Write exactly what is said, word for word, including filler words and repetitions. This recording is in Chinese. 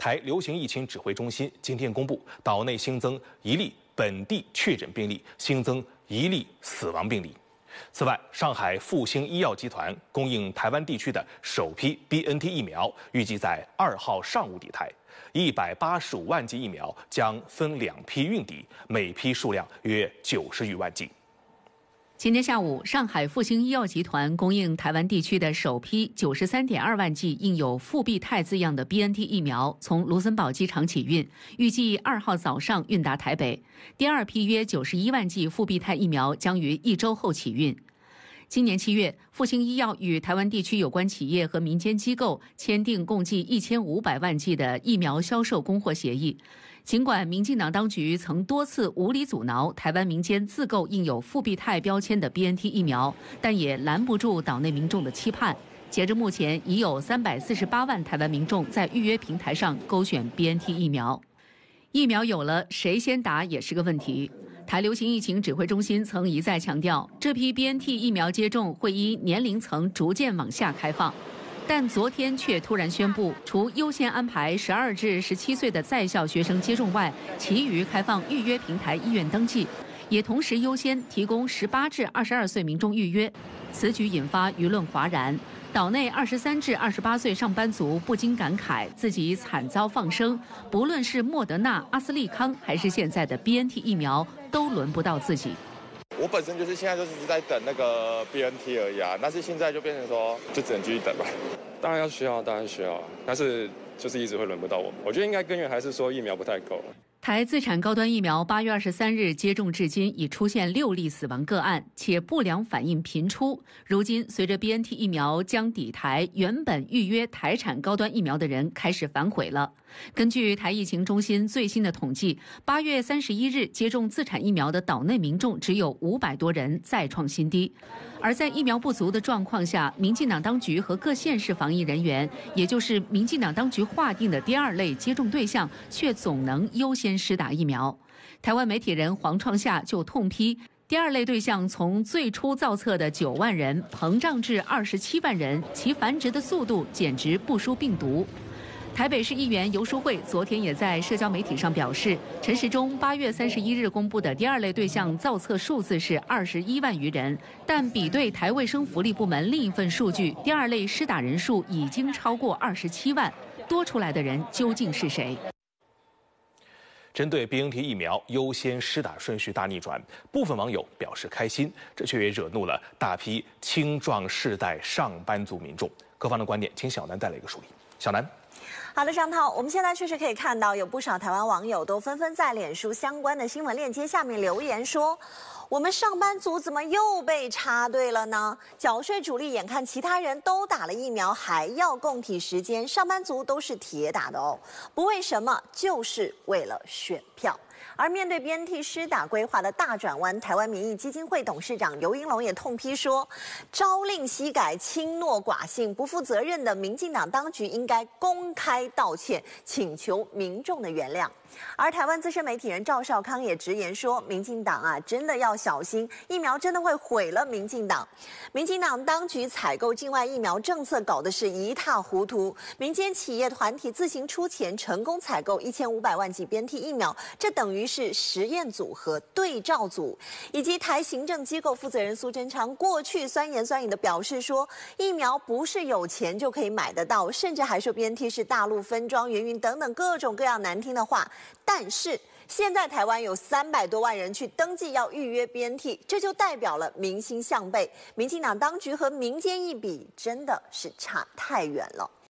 台流行疫情指挥中心今天公布，岛内新增一例本地确诊病例，新增一例死亡病例。此外，上海复星医药集团供应台湾地区的首批 B N T 疫苗，预计在二号上午抵台。一百八十五万剂疫苗将分两批运抵，每批数量约九十余万剂。 今天下午，上海复星医药集团供应台湾地区的首批九十三点二万剂印有复必泰字样的 B N T 疫苗从卢森堡机场起运，预计二号早上运达台北。第二批约九十一万剂复必泰疫苗将于一周后起运。今年七月，复星医药与台湾地区有关企业和民间机构签订共计一千五百万剂的疫苗销售供货协议。尽管民进党当局曾多次无理阻挠台湾民间自购印有复必泰标签的 B N T 疫苗，但也拦不住岛内民众的期盼。截至目前，已有三百四十八万台湾民众在预约平台上勾选 B N T 疫苗。疫苗有了，谁先打也是个问题。台流行疫情指挥中心曾一再强调，这批 B N T 疫苗接种会依年龄层逐渐往下开放，但昨天却突然宣布，除优先安排十二至十七岁的在校学生接种外，其余开放预约平台医院登记，也同时优先提供十八至二十二岁民众预约。此举引发舆论哗然。岛内二十三至二十八岁上班族不禁感慨，自己惨遭放生，不论是莫德纳、阿斯利康，还是现在的 B N T 疫苗，都轮不到自己。 我本身就是现在就是在等那个 B N T 而已啊，但是现在就变成说，就只能继续等吧。当然要需要，当然需要，但是就是一直会轮不到我。我觉得应该根源还是说疫苗不太够。 台自产高端疫苗八月二十三日接种至今已出现六例死亡个案，且不良反应频出。如今随着 B N T 疫苗将抵台，原本预约台产高端疫苗的人开始反悔了。根据台疫情中心最新的统计，八月三十一日接种自产疫苗的岛内民众只有五百多人，再创新低。而在疫苗不足的状况下，民进党当局和各县市防疫人员，也就是民进党当局划定的第二类接种对象，却总能优先施打疫苗。台湾媒体人黄创夏就痛批，第二类对象从最初造册的九万人膨胀至二十七万人，其繁殖的速度简直不输病毒。台北市议员游淑慧昨天也在社交媒体上表示，陈时中八月三十一日公布的第二类对象造册数字是二十一万余人，但比对台卫生福利部门另一份数据，第二类施打人数已经超过二十七万，多出来的人究竟是谁？ 针对 B N T 疫苗优先施打顺序大逆转，部分网友表示开心，这却也惹怒了大批青壮世代上班族民众。各方的观点，请小南带来一个梳理。小南。 好的，张涛，我们现在确实可以看到，有不少台湾网友都纷纷在脸书相关的新闻链接下面留言说，我们上班族怎么又被插队了呢？缴税主力眼看其他人都打了疫苗，还要共体时间，上班族都是铁打的哦，不为什么，就是为了选票。而面对 B N T 施打规划的大转弯，台湾民意基金会董事长刘英龙也痛批说，朝令夕改、轻诺寡信、不负责任的民进党当局应该公开道歉，请求民众的原谅。而台湾资深媒体人赵少康也直言说，民进党啊，真的要小心，疫苗真的会毁了民进党。民进党当局采购境外疫苗政策搞得是一塌糊涂，民间企业团体自行出钱，成功采购一千五百万剂 B N T 疫苗，这等于是实验组和对照组。以及台行政机构负责人苏贞昌过去酸言酸语的表示说，疫苗不是有钱就可以买得到，甚至还说 B N T 是大陆分装援运等等各种各样难听的话。但是现在台湾有三百多万人去登记要预约 B N T， 这就代表了民心向背。民进党当局和民间一比，真的是差太远了。